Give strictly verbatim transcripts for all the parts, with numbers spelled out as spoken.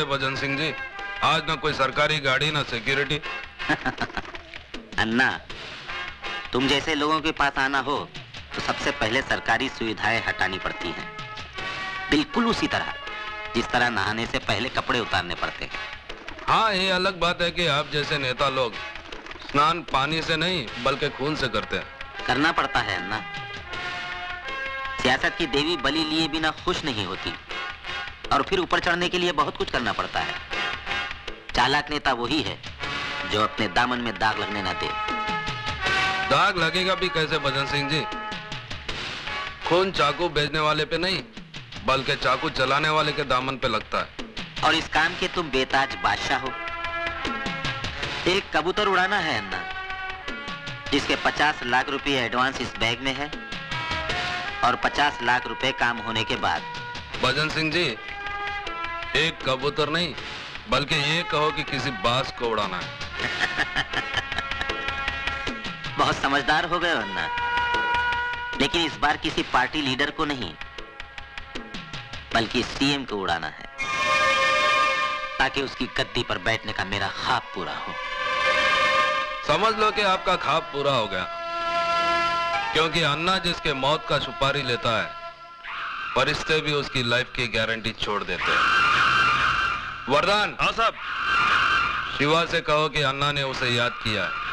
है भजन सिंह जी? आज ना कोई सरकारी गाड़ी ना सिक्योरिटी। अन्ना, तुम जैसे लोगों के पास आना हो तो सबसे पहले सरकारी सुविधाएं हटानी पड़ती हैं, बिल्कुल उसी तरह जिस तरह नहाने से पहले कपड़े उतारने पड़ते हैं। हाँ, ये अलग बात है कि आप जैसे नेता लोग स्नान पानी से नहीं बल्कि खून से करते हैं। करना पड़ता है अन्ना। सियासत की देवी बलि लिए बिना खुश नहीं होती और फिर ऊपर चढ़ने के लिए बहुत कुछ करना पड़ता है। चालाक नेता वही है जो अपने दामन में दाग लगने ना दे। दाग लगेगा भी कैसे भजन सिंह जी? खून चाकू बेचने वाले पे नहीं बल्कि चाकू चलाने वाले के दामन पे लगता है। और इस काम के तुम बेताज बादशाह हो। एक कबूतर उड़ाना है अन्ना, जिसके पचास लाख रुपए एडवांस इस बैग में है और पचास लाख रुपए काम होने के बाद। भजन सिंह जी, एक कबूतर नहीं बल्कि ये कहो कि किसी बाज को उड़ाना है। बहुत समझदार हो गए अन्ना, लेकिन इस बार किसी पार्टी लीडर को नहीं बल्कि सीएम को उड़ाना है, ताकि उसकी गद्दी पर बैठने का मेरा ख्वाब पूरा हो। समझ लो कि आपका ख्वाब पूरा हो गया, क्योंकि अन्ना जिसके मौत का सुपारी लेता है, फरिश्ते भी उसकी लाइफ की गारंटी छोड़ देते हैं। वरदान। हाँ साहब। शिवा से कहो कि अन्ना ने उसे याद किया है।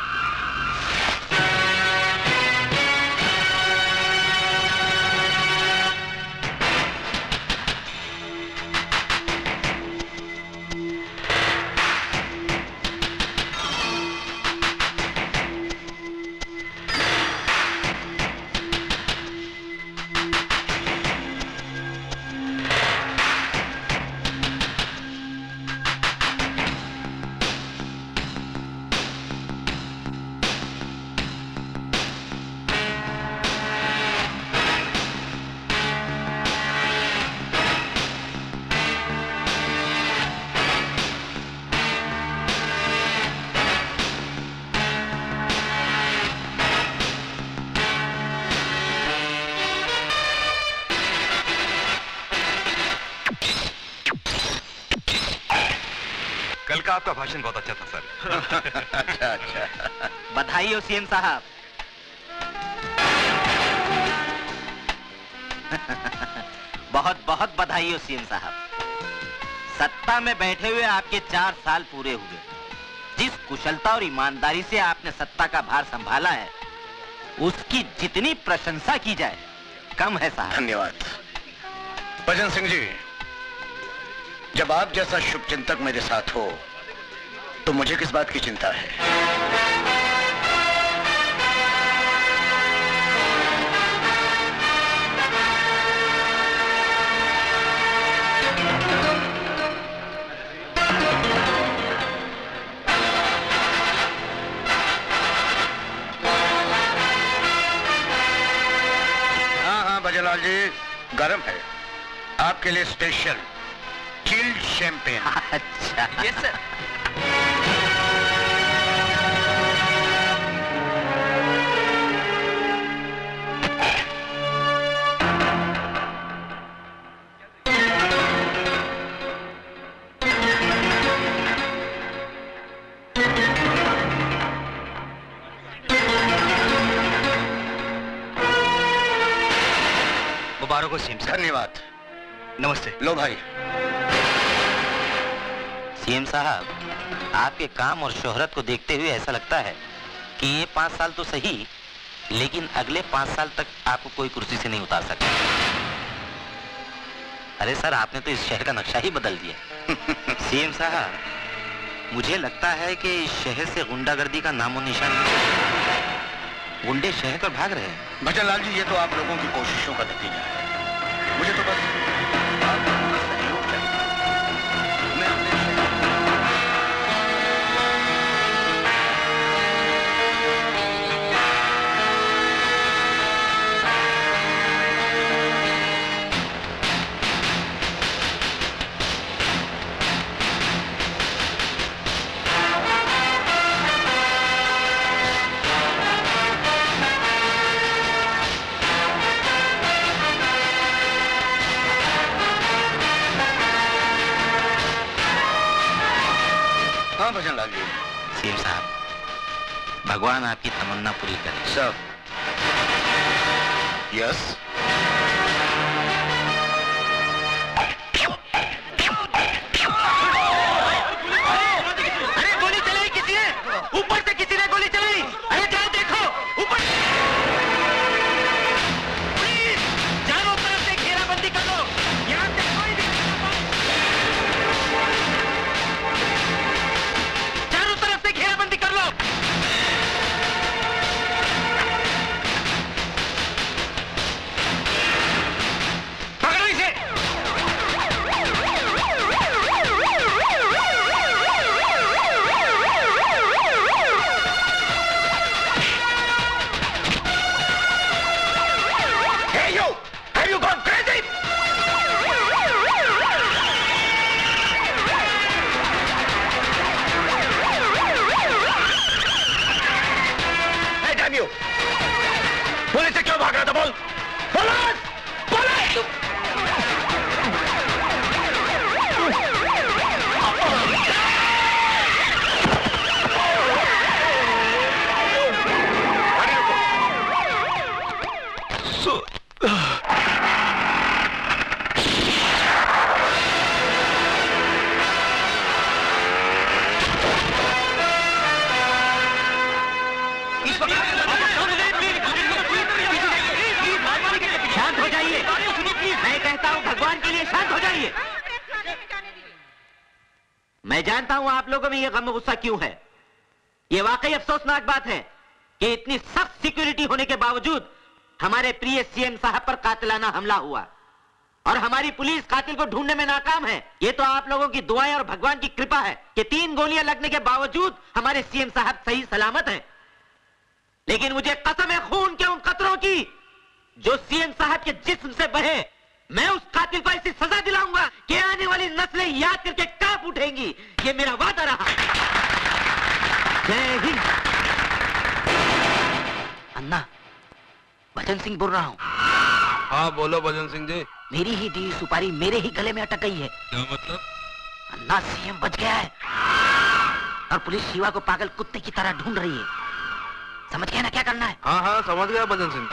कल का आपका भाषण बहुत अच्छा था सर। अच्छा अच्छा, बधाई हो सीएम साहब। बहुत बहुत बधाई हो सीएम साहब। सत्ता में बैठे हुए आपके चार साल पूरे हुए। जिस कुशलता और ईमानदारी से आपने सत्ता का भार संभाला है, उसकी जितनी प्रशंसा की जाए कम है साहब। धन्यवाद भजन सिंह जी। जब आप जैसा शुभ चिंतक मेरे साथ हो तो मुझे किस बात की चिंता है? हाँ हाँ भजनलाल जी, गरम है आपके लिए स्पेशल चिल्ड शैंपेन। अच्छा यस सर। मुबारक हो सीएम साहब। धन्यवाद। नमस्ते। लो भाई। सीएम साहब, आपके काम और शोहरत को देखते हुए ऐसा लगता है कि ये पांच साल तो सही, लेकिन अगले पांच साल तक आपको कोई कुर्सी से नहीं उतार सकता। अरे सर, आपने तो इस शहर का नक्शा ही बदल दिया। सीएम साहब, मुझे लगता है कि इस शहर से गुंडागर्दी का नामो निशान नहीं। गुंडे शहर पर भाग रहे हैं। भजनलाल जी, ये तो आप लोगों की कोशिशों का नतीजा है। मुझे तो बस आप लोगों का सहयोग चाहिए। मैं अपने हाँ भजन लाल जी। सीएम साहब, भगवान आपकी तमन्ना पूरी करे। सब यस। अरे गोली चलाई किसी ने, ऊपर से किसी ने गोली चलाई। अरे जाओ देखो ऊपर। प्लीज चारों तरफ से घेराबंदी कर लो, यहाँ से कोई भी चारों तरफ से घेराबंदी कर लो। पकड़ो इसे। Hey you! Have you gone crazy? Hey damn you! Police से क्यों भाग रहा था बोल? पुलिस! पुलिस! शांत हो जाइए। मैं कहता हूँ भगवान के लिए शांत हो जाइए। मैं जानता हूँ आप लोगों में ये गम गुस्सा क्यों है। ये वाकई अफसोसनाक बात है कि इतनी सख्त सिक्योरिटी होने के बावजूद हमारे प्रिय सीएम साहब पर कातिलाना हमला हुआ और हमारी पुलिस कातिल को ढूंढने में नाकाम है। ये तो आप लोगों की दुआएं और भगवान की कृपा है कि तीन गोलियां लगने के बावजूद हमारे सीएम साहब सही सलामत हैं। लेकिन मुझे कसम है खून के उन कतरों की जो सीएम साहब के जिस्म से बहे। मैं उस कातिल को ऐसी सजा दिलाऊंगा कि आने वाली नस्लें याद करके कांप उठेंगी। ये मेरा वादा रहा। जय हिंद। अन्ना, भजन सिंह बोल रहा हूँ। हाँ बोलो भजन सिंह जी। मेरी ही दी सुपारी मेरे ही गले में अटक गई है। क्या मतलब? अन्ना, सीएम बच गया है और पुलिस शिवा को पागल कुत्ते की तरह ढूंढ रही है। समझ गया ना क्या करना है? हाँ हाँ समझ गया भजन सिंह।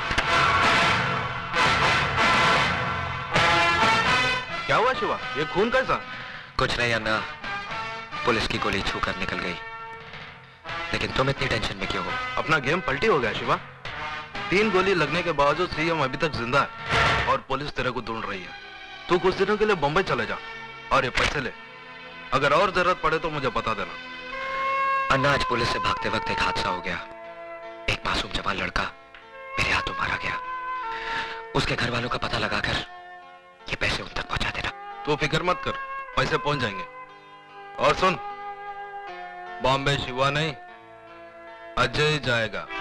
क्या हुआ शिवा? ये खून कैसा? कुछ नहीं अन्ना, पुलिस की गोली छू कर निकल गई। लेकिन तुम इतनी टेंशन में क्यों हो? अपना गेम पलटी हो गया शिवा। तीन गोली लगने के बावजूद सीएम अभी तक जिंदा है और पुलिस तेरे को ढूंढ रही है। तू कुछ दिनों के लिए बम्बई चले जा और ये पैसे ले। अगर और जरूरत पड़े तो मुझे बता देना। अन्ना, आज पुलिस से भागते वक्त एक हादसा हो गया। एक मासूम जवान लड़का मेरे हाथों मारा गया। उसके घर वालों का पता लगाकर ये पैसे उन तक पहुंचा देना। तू फिक्र मत कर, पैसे पहुंच जाएंगे। और सुन, बॉम्बे शिवा नहीं, अजय जाएगा।